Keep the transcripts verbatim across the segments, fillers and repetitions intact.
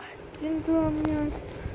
কিন্তু আমি আর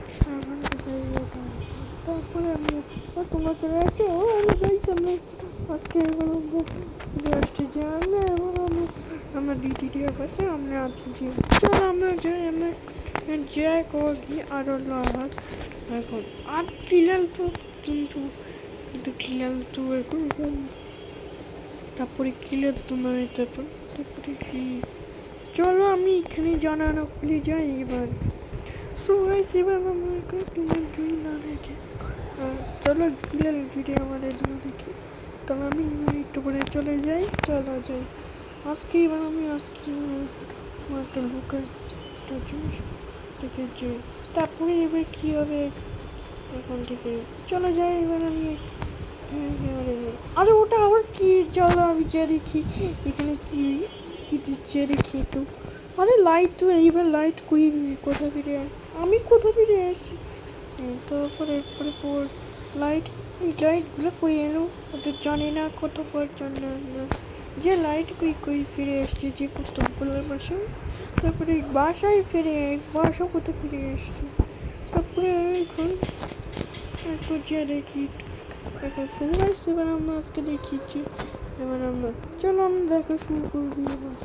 তারপরে আমি তোমরা চলে আসছো আমি যাই সামনে আজকে আসছি যে আমরা এবার আমি আমরা ডিটি পাশে আমরা আছি যে চলো আমরা যাই আমরা যাই কি আরো লাভ এখন আর কিলাল তো কিন্তু কিন্তু কিলাল তো এখন তারপরে কিলার তোমার তারপর তারপরে কি চলো আমি এখানে জানানো খুলে যাই এবার সো গাইস এবার আমরা এখন কিলার ভিডিও না দেখে চলো কিলার ভিডিও আমাদের দিয়ে দেখি তাহলে আমি এবার একটু করে চলে যাই চলো যাই আজকে এবার আমি আজকে আমার একটা লোকের একটা জিনিস দেখেছি তারপরে এবার কী হবে এখন থেকে চলে যাই এবার আমি আরে ওটা আবার কি চলো আমি যা দেখি এখানে কি কি দিচ্ছে দেখি একটু আরে লাইট তো এইবার লাইট করিয়ে দিবি কোথা ফিরে আমি কোথা ফিরে আসছি তারপরে পরে পর লাইট এই লাইটগুলো করিয়ে এলো ওটা জানি না কত পর জন্য যে লাইট কই কই ফিরে এসছে যে কতগুলোর বাসা তারপরে বাসায় ফিরে বাসা কোথায় ফিরে এসছে তারপরে এখন একটু যে দেখি এখন সবাই এবার আমরা আজকে দেখিয়েছি এবার আমরা চলো আমরা দেখা শুরু করবি এবার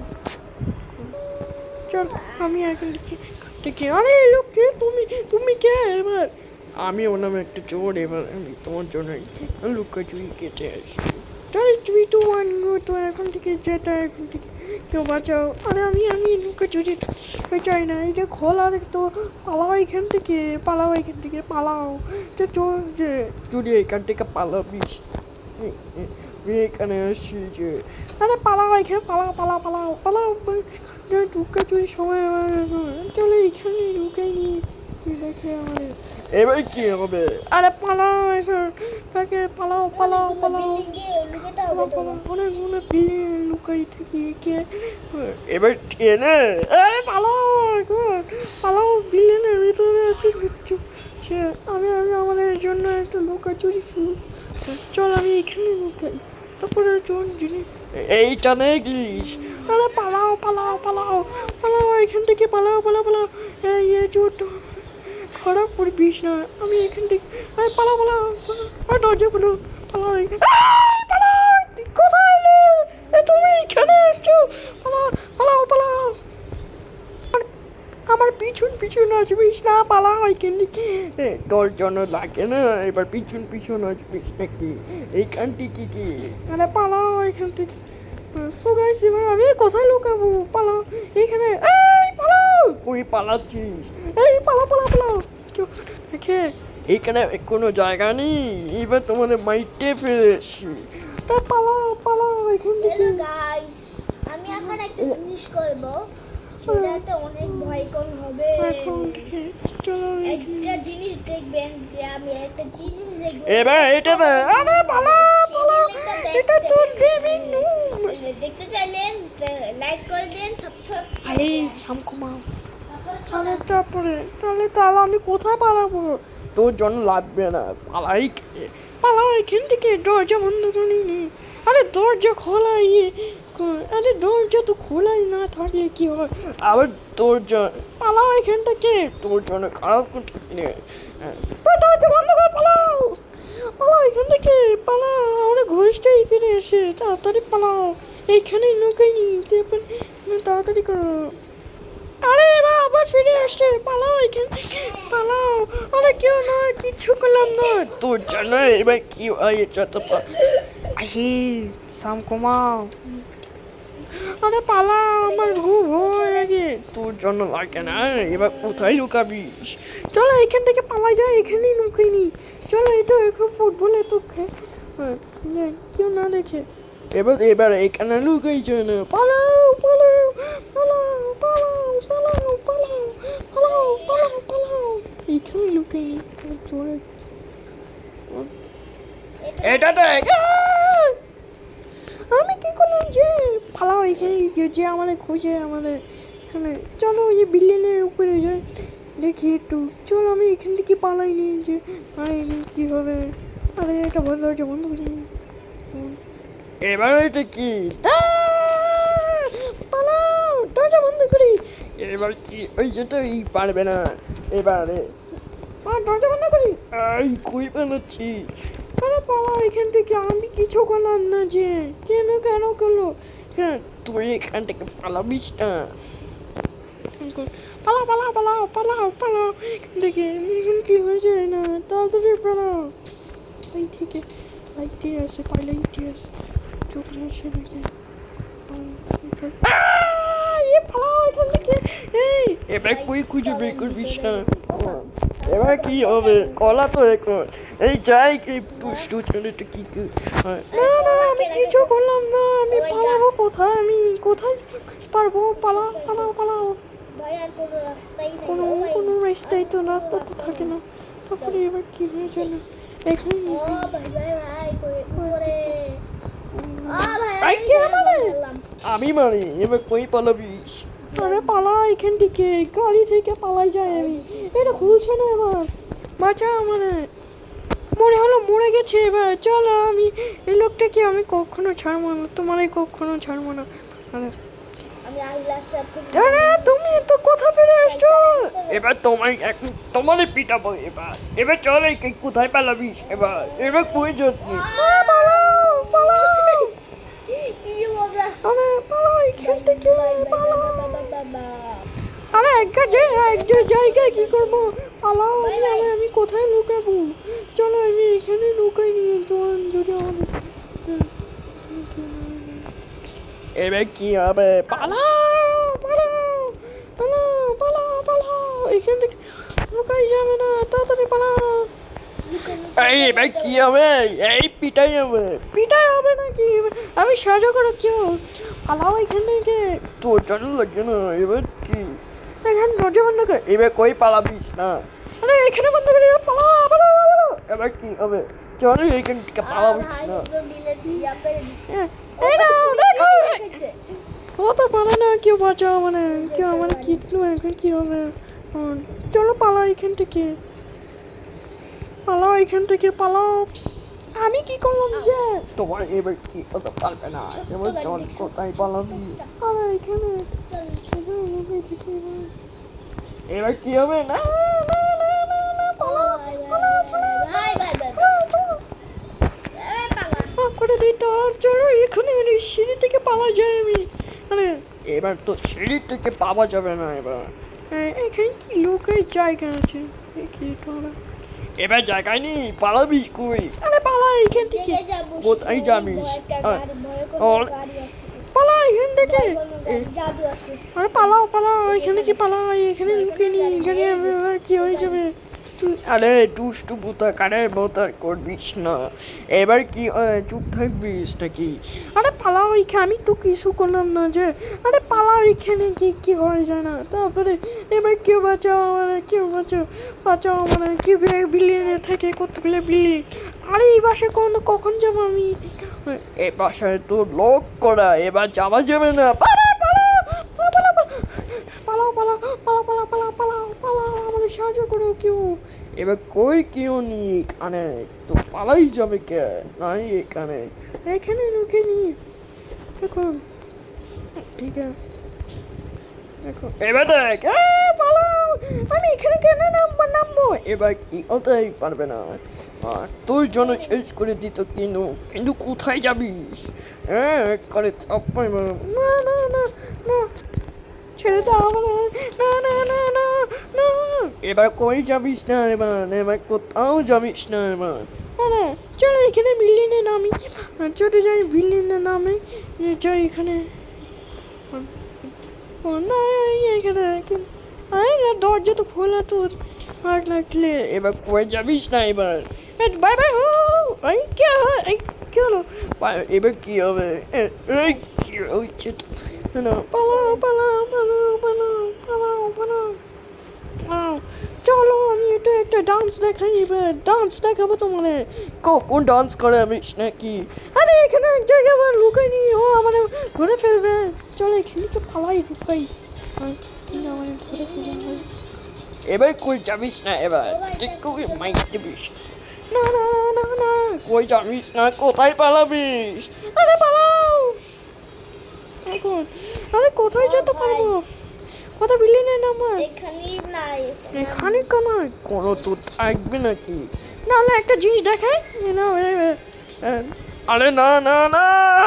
চল আমি এখন দেখি দেখি আরে লোককে তুমি তুমি কে এবার আমি ওর নামে একটা চোর এবার আমি তোমার জন্যই লুকা চুরি কেটে আসছি তাহলে তুই তো ওয়ান তো এখন থেকে যেটা এখন থেকে কেউ বাঁচাও আরে আমি আমি লুকা চুরি চাই না এটা খোলা তো পালাও এখান থেকে পালাও এখান থেকে পালাও তো চোর যে চুরি এখান থেকে পালাবি এখানে আসছি যে আরে পালাও এখানে পালাও পালাও পালাও পালাও লুকা চুরির সময় চলো এখানে লুকাই নিয়ে দেখে আমাদের এবার কি হবে আরে পালাও এখন তাকে পালাও পালাও পালাও অনেক মনে বিল্ডিং লুকাই থাকি কে এবার ট্রেনে আরে পালাও এখন পালাও বিল্ডিংয়ের ভিতরে আছে কিচ্ছু সে আমি আমি আমাদের জন্য একটা লুকা চুরি শুরু চল আমি এখানে লুকাই তারপরে চল জিনিস এইটা নেই গিস আরে পালাও পালাও পালাও পালাও এখান থেকে পালাও পালাও পালাও এই চোরটা খারাপ করবিস না আমি এখান থেকে আরে পালাও পালাও আর দরজা খুলো পালাও পালাও কোথায় এলে তুমি এখানে এসছো পালাও পালাও পালাও আমার পিছন পিছন আসবিস না পালাও এখান থেকে তোর জন্য লাগে না এবার পিছন পিছন আসবিস নাকি এইখান থেকে কি আরে পালাও এখান থেকে সো গাইস এবার আমি কোথায় লুকাবো পালাও এখানে এই পালাও কই পালাচ্ছিস এই পালাও পালাও পালাও কেউ দেখে এইখানে কোনো জায়গা নেই এবার তোমাদের মাইটে ফেলেছি তা পালাও পালাও এখান থেকে গাইস আমি এখন একটা জিনিস করব সেটাতে অনেক ভয়ঙ্কর হবে এখন থেকে চলো একটা জিনিস দেখবেন যে আমি একটা জিনিস দেখব এবার এটা না আরে পালাও পালাও এটা তো গেমিং দেখতে চাইলেন লাইক করে দেন সাবস্ক্রাইব আরে সামকুমা তাহলে তারপরে তাহলে তাহলে আমি কোথায় পালাবো তোর জন্য লাগবে না পালাই পালাও এখান থেকে দরজা বন্ধ করি নি আরে দরজা খোলা ইয়ে আরে দরজা তো খোলাই না থাকলে কি হয় আবার দরজা পালাও এখান থেকে তোর জন্য খারাপ করতে দরজা বন্ধ করে পালাও পালাও এখান থেকে পালাও আমরা ঘুষটাই ফিরে এসে তাড়াতাড়ি পালাও এইখানেই লুকাই নি তাড়াতাড়ি করো আরে এবার আবার ফিরে আসছে পালাও এখান থেকে পালাও আরে কেউ না কিচ্ছু করলাম না তোর জন্য এবার কি হয় এটা তো আরে সাম কমাও আরে পালাও আমার ঘুম হয়ে লাগে তোর জন্য লাগে না এবার কোথায় লুকাবিস চলো এখান থেকে পালা যায় এখানেই লুকাই নি চলো এটা এখন ফুটবল এত কেউ না দেখে এবার এবার এখানে লুকাই যায় না পালাও পালাও পালাও পালাও পালাও পালাও পালাও পালাও পালাও এখানে লুকাই নি জোরে এটা দেখ আমি কি করলাম যে পালাও এখানে যে আমাদের খোঁজে আমাদের এখানে চলো এই বিল্ডিংয়ের উপরে যাই দেখি একটু চলো আমি এখান থেকে পালাই নি যে আরে এখানে কি হবে আরে এটা দরজা বন্ধ করে এবার এটা কি পালাও দরজা বন্ধ করি এবার কি ওই যেটাই পারবে না এবারে আর দরজা বন্ধ করি এই কই বানাচ্ছি আরে পালা এখান থেকে আমি কিছু করলাম না যে কেন কেন করলো হ্যাঁ তুই এখান থেকে পালাবিস না পালাও পালাও পালাও পালাও পালাও এখান থেকে এখন কি হয়ে যায় না তাড়াতাড়ি পালাও এই থেকে লাইটে আছে পাইলাইটে আছে চোখ মুছে নাকি এবার কই খুঁজে বের করবিস না এবার কি হবে কলা তো এখন এই যাই কি দুষ্টু ছেলেটা কি না না আমি কিছু করলাম না আমি পালাবো কোথায় আমি কোথায় পারবো পালা পালাও পালাও কোনো কোনো রাস্তাই তো রাস্তা তো থাকে না তারপরে এবার কি হয়ে যায় এখানে আমি মারি এবার কই পালাবিস আরে পালা এখান থেকে গাড়ি থেকে পালাই যায় আমি এটা খুলছে না এবার বাঁচা মানে মনে হলো মরে গেছে এবার চল আমি এই লোকটাকে আমি কখনো ছাড়বো না তোমার কখনো ছাড়বো না আরে তুমি তো কোথা ফিরে আসছো এবার তোমায় তোমারই পিটাবো এবার এবার চল এই কোথায় পালাবিস এবার এবার কই যাচ্ছি আরে পালা এখান থেকে আরে একটা একটা জায়গায় কি করবো পালাও আমি আমি কোথায় লুকাবো চলো আমি এখানে লুকাই নিয়ে তোমার যদি আমাদের এবার কি হবে পালাও পালাও পালাও পালাও পালাও এখান থেকে লুকাই যাবে না তাড়াতাড়ি পালাও এই এবার কি হবে এই পিটাই হবে পিটাই হবে নাকি আমি সাহায্য করে কেউ পালাও এখান থেকে তোর জন্য লাগে না এবার কি এখানে দরজা বন্ধ করে এবার কই পালাবিস না আরে এখানে বন্ধ করে পালাও পালাও এবার কি হবে চলো এখান থেকে পালাবিস না ও তো পারে না কেউ বাঁচাও মানে কেউ আমার কিটলো এখন কি হবে চলো পালাও এখান থেকে পালাও এখান থেকে পালাও আমি কি করলাম যে তোমার এবার কি হতে পারবে না এবার চল কোথায় পালাবি আরে এখানে এবার কি হবে না চলো এখানে সিঁড়ি থেকে পাওয়া যায় আমি মানে এবার তো সিঁড়ি থেকে পাওয়া যাবে না এবার এখানে কি লোকের জায়গা আছে এবার জায়গায় নেই পালাবিস কই আরে পালা এখান থেকে কোথায় যাবিস পালা এখান থেকে আরে পালাও পালাও এখানে কি পালাও এখানে লুকিয়ে নি এখানে আর কি হয়ে যাবে আরে দুষ্টু বুতা কারে বোতার করবিস না এবার কি চুপ থাকবিস নাকি আরে পালাও এখানে আমি তো কিছু করলাম না যে আরে পালাও এখানে কি কি হয়ে যায় না তারপরে এবার কেউ বাঁচাও মানে কেউ বাঁচাও বাঁচাও মানে কি বিল্ডিংয়ের থেকে কতগুলো বিল্ডিং আরে এই বাসায় কখন কখন যাবো আমি এ বাসায় তো লক করা এবার যাওয়া যাবে না পালাও পালাও পালাও পালাও পালাও পালাও পালাও পালাও পালাও আমাদের সাহায্য করো কেউ এবার কই কেউ নি এখানে তো পালাই যাবে কে নাই এখানে এখানে ঢুকে নি দেখো ঠিক আছে দেখো এবার দেখ পালাও আমি এখানে কেন নামবো নামবো এবার কি ওটাই পারবে না আর তোর জন্য শেষ করে দিত কিন্তু কিন্তু কোথায় যাবিস হ্যাঁ করে চাপাই মারো না না না না ছেড়ে দাও না না না না না এবার কই যাবিস না এবার এবার কোথাও যাবিস না এবার না চলো এখানে বিল্ডিংয়ে নামি চলে যাই বিল্ডিংয়ে নামে যাই এখানে ও না এখানে দরজা তো খোলা তো আর লাগলে এবার কই যাবিস না এবার বাই বাই এই কি এই কি হলো এবার কি হবে এই কি হচ্ছে না পালাও পালাও পালাও পালাও পালাও পালাও পালাও চলো আমি এটা একটা ডান্স দেখাই এবার ডান্স দেখাবো তোমার কখন ডান্স করে আমি নাকি আরে এখানে এক জায়গায় আবার লুকাই নি ও আমার ধরে ফেলবে চলো এখানে তো পালাই লুকাই কি না আমার ধরে ফেলবে এবার কই যাবিস না এবার ঠিক করে মাইক দিবিস না না না না কই যাবিস না কোথায় পালাবিস আরে পালাও এখন আরে কোথায় যেতে পারবো কোথায় বিল্ডিংয়ের নাম্বার? এখানেই নাই এখানে কেন কোনো তো থাকবে নাকি? নাহলে একটা জিনিস দেখাই না। আরে না না না,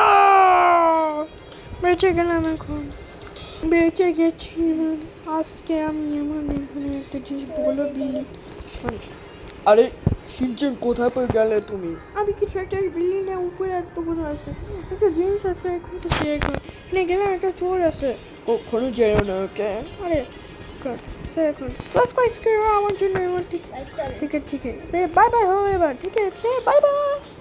বেঁচে গেলাম এখন, বেঁচে গেছি। আজকে আমি আমার এখানে একটা জিনিস বলে দিই। আরে শিনচান কোথায় পেয়ে গেলে তুমি? আমি কিছু একটা বিল্ডিং এর উপরে এত বড় আছে, একটা জিনিস আছে, এখন তো সে এখানে গেলে একটা চোর আছে, কখনো যেও না ওকে। আরে সে এখন সাবস্ক্রাইব করো আমার জন্য। আমার ঠিক ঠিক আছে, ঠিক আছে, বাই বাই হবে এবার, ঠিক আছে, বাই বাই।